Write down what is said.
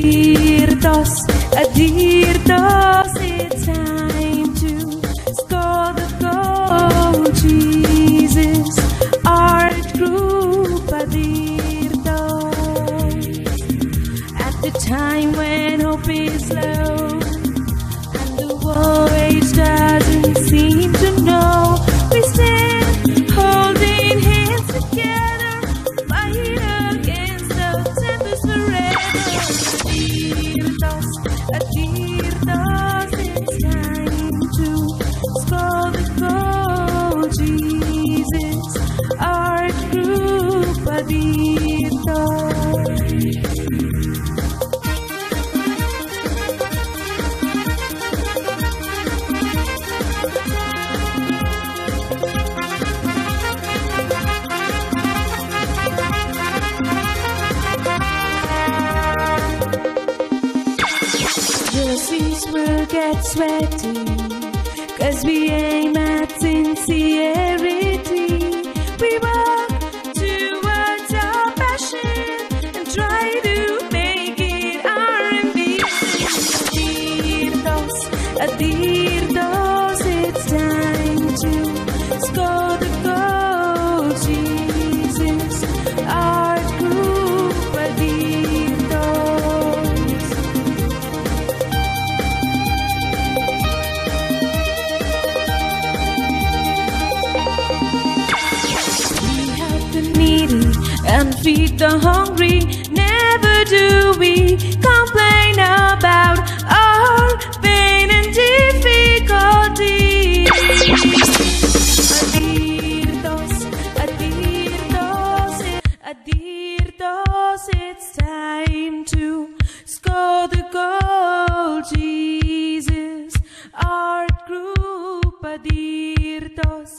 Adirtos, Adirtos, it's time to score the goal. Jesus, art group Adirtos. At the time when hope is low and the voice doesn't seem to know, we stand holding hands together, fight against the tempest forever. Adirtos, it's time to score the goal. Jesus, art group Adirtos. Jerseys will get sweaty, 'cause we aim at sincerity. We work towards our passion and try to make it our ambition. Adirtos, Adirtos, it's time to score the goal. Jesus, art group Adirtos. Needy and feed the hungry. Never do we complain about our pain and difficulty. Adirtos, Adirtos, Adirtos, it's time to score the goal. Jesus, art group Adirtos.